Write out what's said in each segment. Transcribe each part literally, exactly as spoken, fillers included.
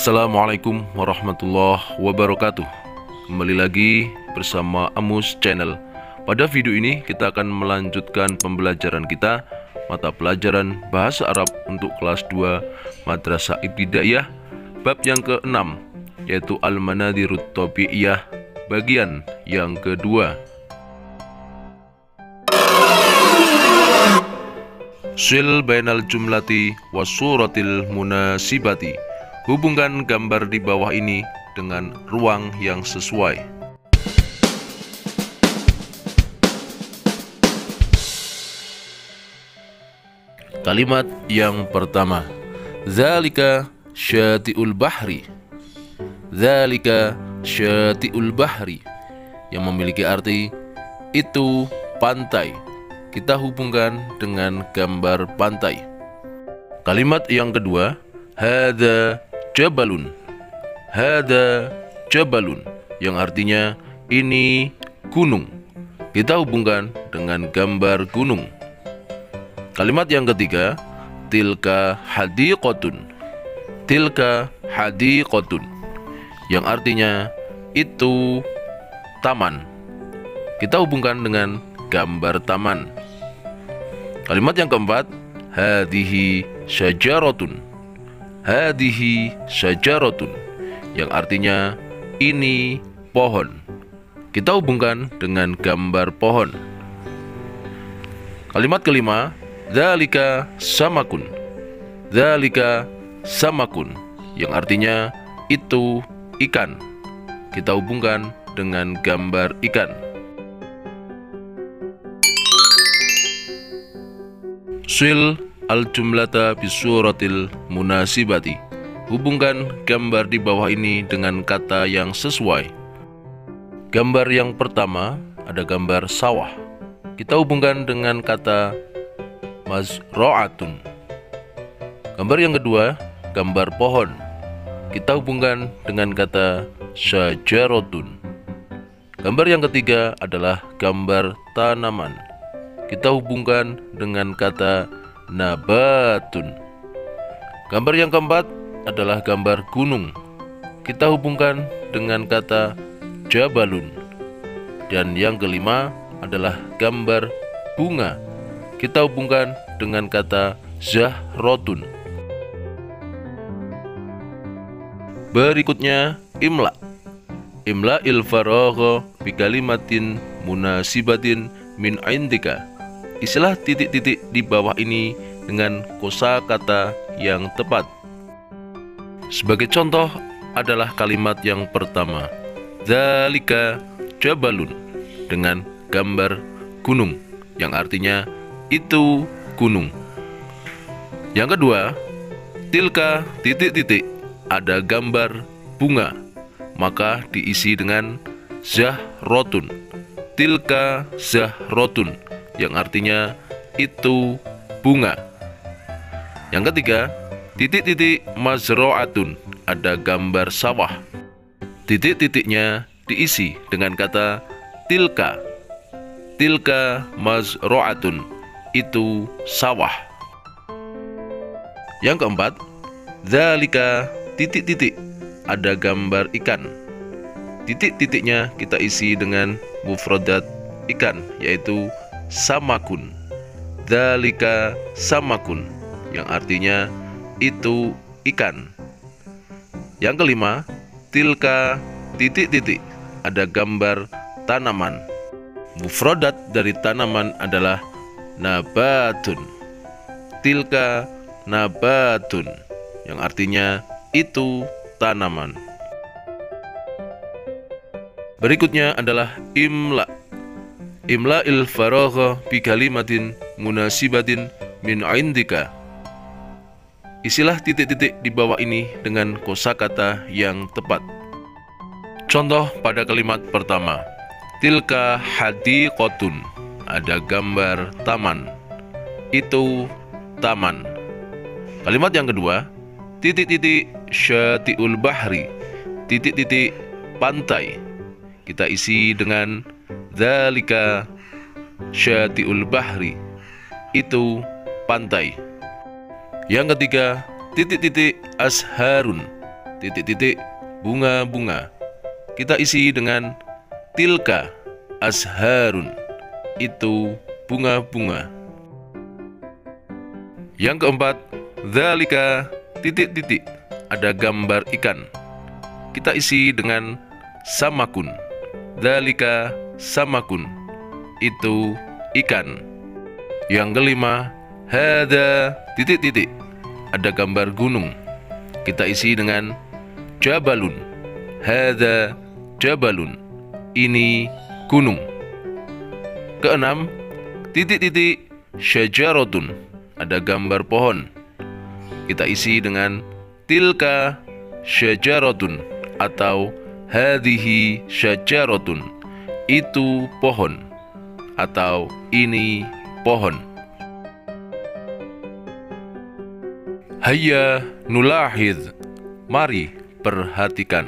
Assalamualaikum warahmatullahi wabarakatuh. Kembali lagi bersama Amus Channel. Pada video ini kita akan melanjutkan pembelajaran kita mata pelajaran Bahasa Arab untuk kelas dua Madrasah Ibtidaiyah, bab yang keenam, yaitu Al-Manadirut Tabi'iyah, bagian yang kedua. Sil bainal jumlati wasuratil munasibati. Hubungkan gambar di bawah ini dengan ruang yang sesuai. Kalimat yang pertama, Zalika syati'ul bahri. Zalika syati'ul bahri, yang memiliki arti itu pantai. Kita hubungkan dengan gambar pantai. Kalimat yang kedua, Hada jabalun. Hada jabalun, yang artinya ini gunung. Kita hubungkan dengan gambar gunung. Kalimat yang ketiga, Tilka hadiqatun. Tilka hadiqatun, yang artinya itu taman. Kita hubungkan dengan gambar taman. Kalimat yang keempat, Hadihi syajaratun. Hadihi syajaratun, yang artinya ini pohon. Kita hubungkan dengan gambar pohon. Kalimat kelima, Dzalika samakun. Dzalika samakun, yang artinya itu ikan. Kita hubungkan dengan gambar ikan. Sil al-jumlata bisuratil munasibati. Hubungkan gambar di bawah ini dengan kata yang sesuai. Gambar yang pertama ada gambar sawah. Kita hubungkan dengan kata mazra'atun. Gambar yang kedua, gambar pohon. Kita hubungkan dengan kata syajaratun. Gambar yang ketiga adalah gambar tanaman. Kita hubungkan dengan kata nabatun. Gambar yang keempat adalah gambar gunung. Kita hubungkan dengan kata jabalun. Dan yang kelima adalah gambar bunga. Kita hubungkan dengan kata zahrotun. Berikutnya imla. Imla il faragha bi kalimatin munasibatin min indika. Isilah titik-titik di bawah ini dengan kosakata yang tepat. Sebagai contoh adalah kalimat yang pertama, Dzalika jabalun, dengan gambar gunung, yang artinya itu gunung. Yang kedua, Tilka titik-titik, ada gambar bunga, maka diisi dengan zahrotun. Tilka zahrotun, yang artinya itu bunga. Yang ketiga, titik-titik mazro'atun, ada gambar sawah. Titik-titiknya diisi dengan kata tilka. Tilka mazro'atun, itu sawah. Yang keempat, Dzalika titik-titik, ada gambar ikan. Titik-titiknya kita isi dengan mufradat ikan, yaitu samakun. Dzalika samakun, yang artinya itu ikan. Yang kelima, Tilka titik-titik, ada gambar tanaman. Mufradat dari tanaman adalah nabatun. Tilka nabatun, yang artinya itu tanaman. Berikutnya adalah imla. Imla il faragha bi kalimatin munasibatin min indika. Isilah titik-titik di bawah ini dengan kosakata yang tepat. Contoh pada kalimat pertama, Tilka hadiqatun, ada gambar taman. Itu taman. Kalimat yang kedua, titik-titik syati'ul bahri, titik-titik pantai. Kita isi dengan Dzalika syati'ul bahri, itu pantai. Yang ketiga, titik-titik asharun, titik-titik bunga-bunga. Kita isi dengan tilka azharun, itu bunga-bunga. Yang keempat, dzalika titik-titik, ada gambar ikan. Kita isi dengan samakun, dzalika samakun, itu ikan. Yang kelima, hada titik-titik, ada gambar gunung. Kita isi dengan jabalun, hada jabalun, ini gunung. Keenam, titik-titik syajaratun, ada gambar pohon. Kita isi dengan tilka syajaratun atau hadhihi syajaratun, itu pohon atau ini pohon. Hayya nulahidz, mari perhatikan.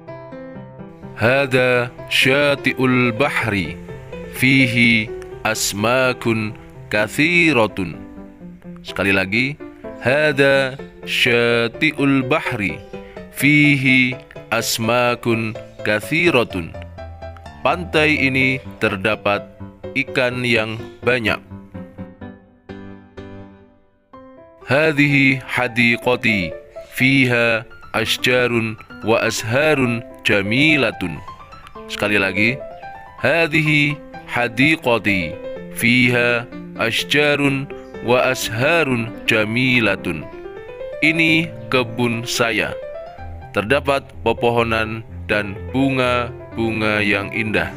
Hada syati'ul bahri fihi asmakun kathiratun. Sekali lagi, hada syati'ul bahri fihi asmakun kathiratun. Pantai ini terdapat ikan yang banyak. Hadhihi hadiqati fiha asjarun wa azharun jamilatun. Sekali lagi, hadhihi hadiqati fiha asjarun wa azharun jamilatun. Ini kebun saya, terdapat pepohonan dan bunga-bunga yang indah.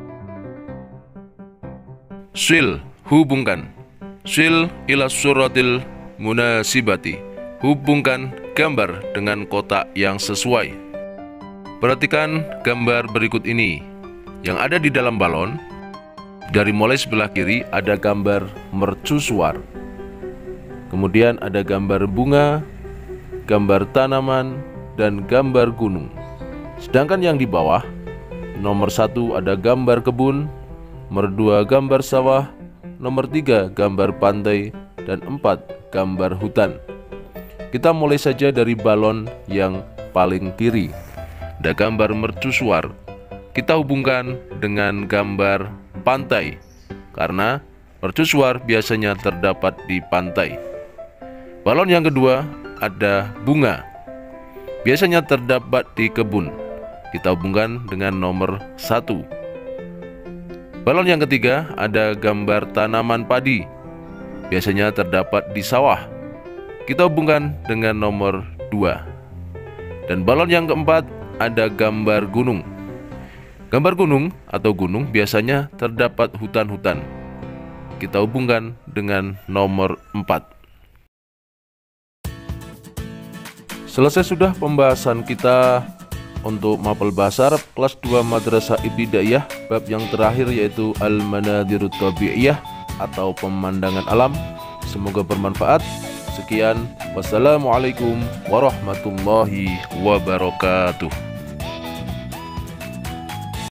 Sil, hubungkan. Sil ila suratil munasibati, hubungkan gambar dengan kotak yang sesuai. Perhatikan gambar berikut ini. Yang ada di dalam balon, dari mulai sebelah kiri ada gambar mercusuar, kemudian ada gambar bunga, gambar tanaman, dan gambar gunung. Sedangkan yang di bawah, nomor satu ada gambar kebun, nomor dua gambar sawah, nomor tiga gambar pantai, dan empat gambar hutan. Kita mulai saja dari balon yang paling kiri. Ada gambar mercusuar. Kita hubungkan dengan gambar pantai, karena mercusuar biasanya terdapat di pantai. Balon yang kedua ada bunga, biasanya terdapat di kebun. Kita hubungkan dengan nomor satu. Balon yang ketiga ada gambar tanaman padi, biasanya terdapat di sawah. Kita hubungkan dengan nomor dua. Dan balon yang keempat ada gambar gunung. Gambar gunung atau gunung biasanya terdapat hutan-hutan. Kita hubungkan dengan nomor empat. Selesai sudah pembahasan kita untuk mapel bahasa Arab kelas dua Madrasah Ibtidaiyah, bab yang terakhir yaitu Al-Manadirut Tabi'iyah atau pemandangan alam. Semoga bermanfaat. Sekian, wassalamualaikum warahmatullahi wabarakatuh.